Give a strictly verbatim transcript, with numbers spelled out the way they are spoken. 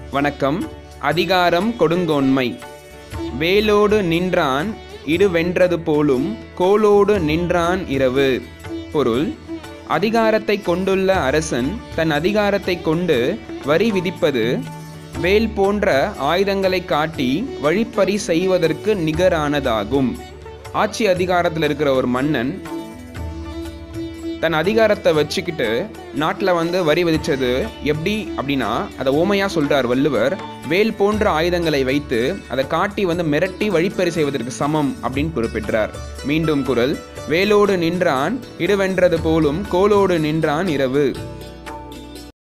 வணக்கம். அதிகாரம் கொடுங்கோன்மை. வேலோடு நின்றான் இடுவென்றது போலும் கோலோடு நின்றான் இரவு. பொருள்: அதிகாரத்தை கொண்டுள்ள அரசன் தன் அதிகாரத்தை கொண்டு வரி விதிப்பது வேல் போன்ற ஆயுதங்களை காட்டி வழிப்பறி செய்வதற்கு நிகரானதாகும். ஆட்சி அதிகாரத்தில் இருக்கிற ஒரு மன்னன் தன் அதிகாரத்தை வச்சுக்கிட்டு நாட்டில் வந்து வரி விதிச்சது எப்படி அப்படின்னா, அதை ஓமையாக சொல்கிறார் வள்ளுவர். வேல் போன்ற ஆயுதங்களை வைத்து அதை காட்டி வந்து மிரட்டி வழிப்பறி செய்வதற்கு சமம் அப்படின்னு குறிப்பிட்டார். மீண்டும் குறள்: வேலோடு நின்றான் இடுவென்றது போலும் கோலோடு நின்றான் இரவு.